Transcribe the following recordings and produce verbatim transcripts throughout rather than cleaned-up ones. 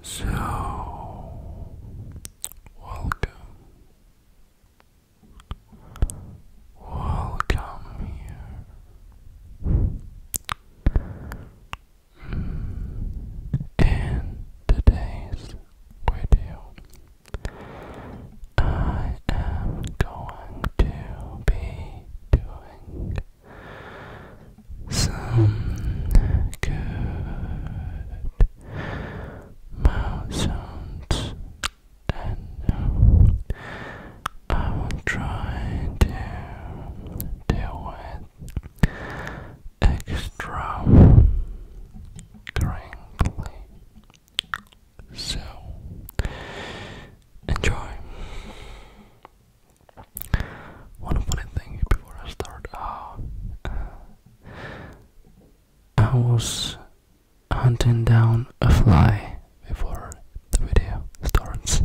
So, welcome, welcome here. In today's video, I am going to be doing some good mouth sounds, and um, I will try to deal with extra crinkly. So enjoy. One funny thing before I start. Uh, I was hunting down a fly before the video starts.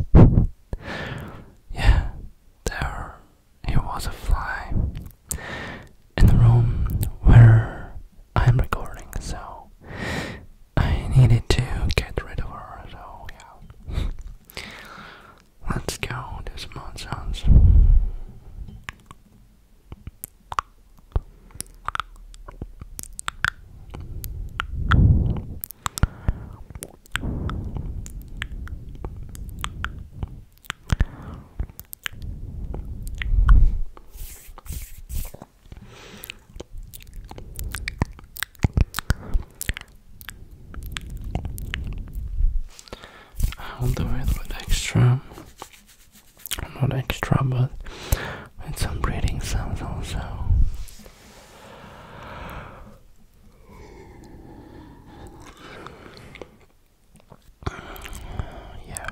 Yeah, there he was, a fly in the room where I'm recording, so I needed to get rid of her. So yeah, let's go do some mouth sounds. I'll do it with extra, not extra, but with some breathing sounds also. Yeah.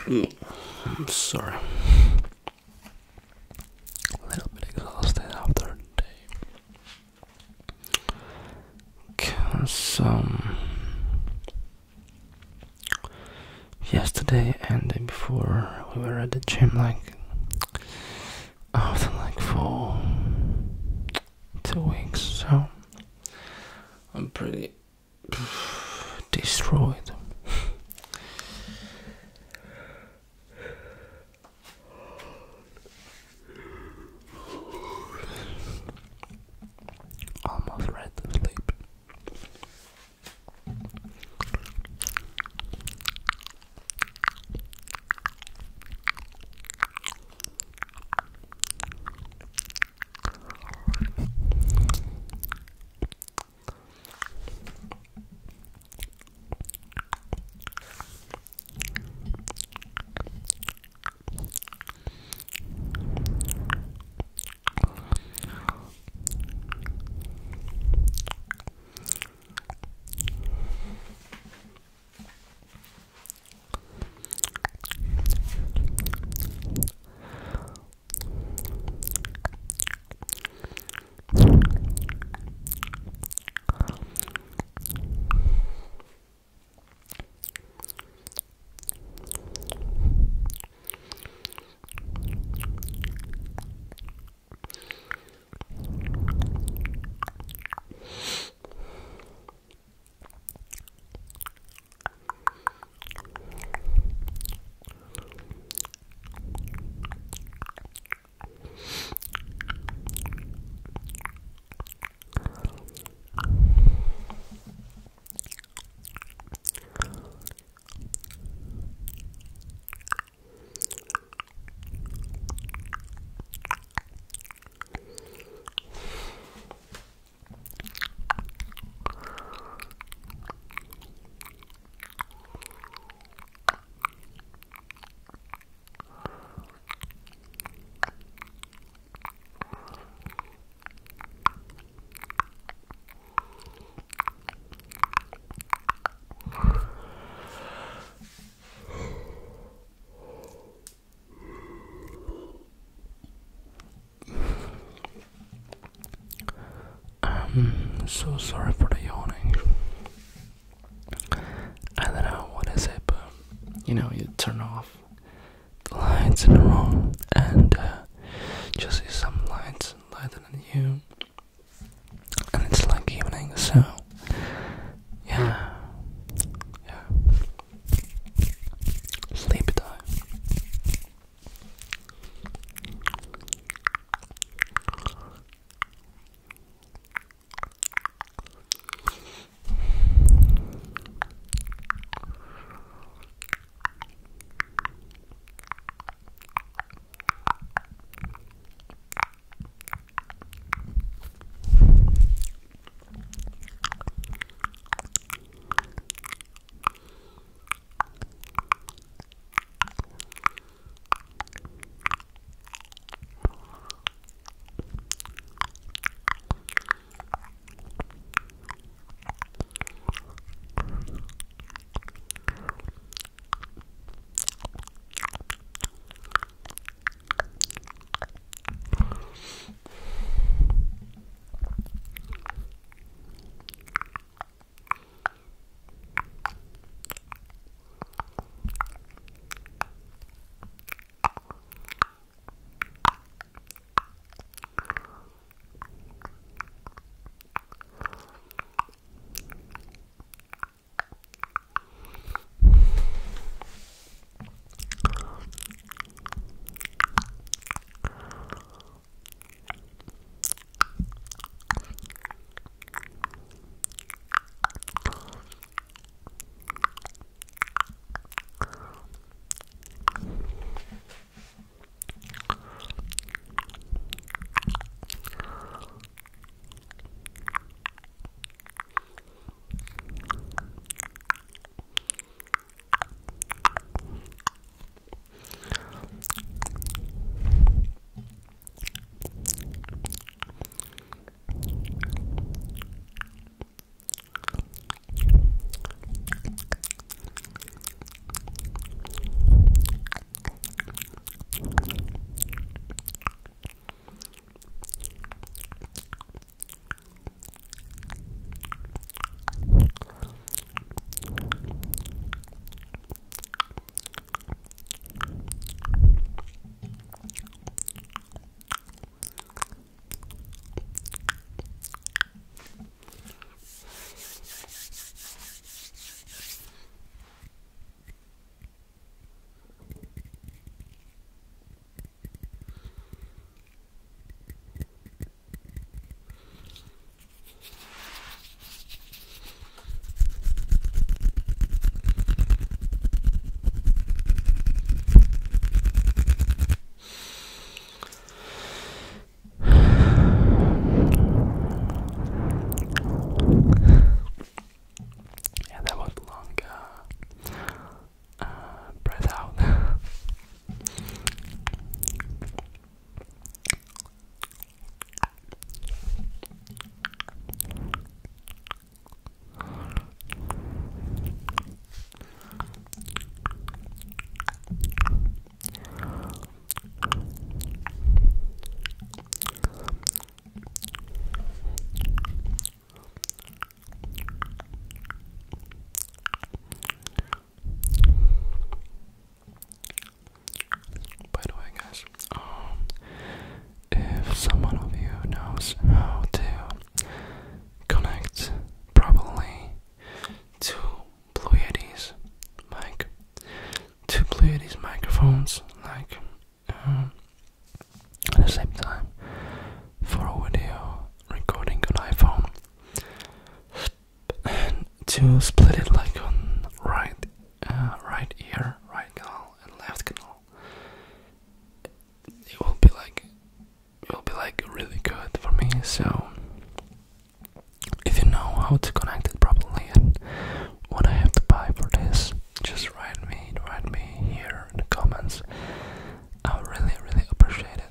I'm sorry. A little bit exhausted after the day. Cause um yesterday and the day before we were at the gym like after like for two weeks, so I'm pretty destroyed. Almost ready to sleep. I'm so sorry for the yawning. I don't know what is it, but you know, you turn off the lights in the room and uh, just see some lights lighter than you, and it's like evening, so yeah, yeah, sleepy time. to play these microphones like um, at the same time for a video recording on iPhone, and to split it like on right, uh, right ear, right canal, and left canal. It will be like it will be like really good for me. So if you know how to connect it properly and what I have to buy for this, just write me, write me here in the comments. I would really, really appreciate it.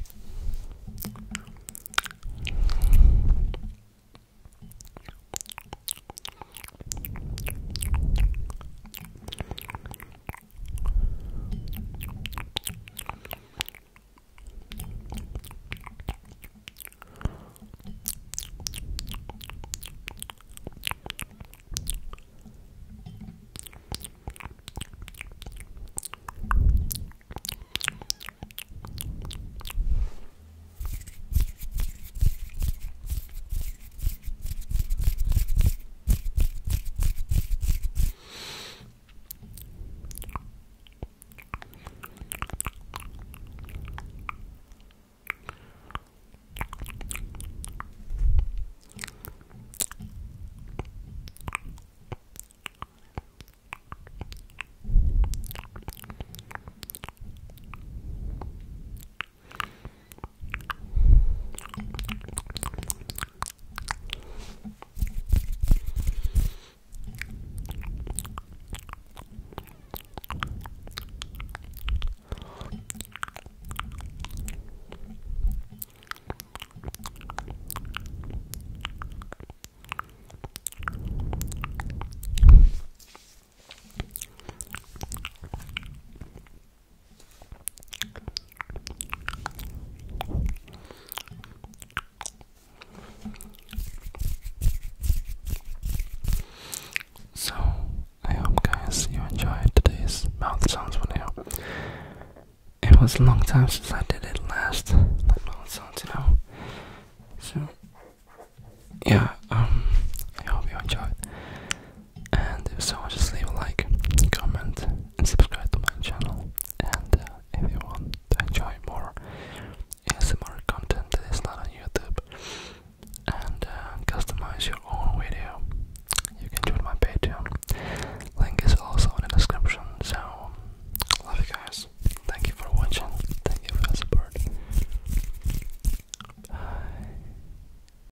So, I hope guys you enjoyed today's mouth sounds video. It was a long time since I did it last. Let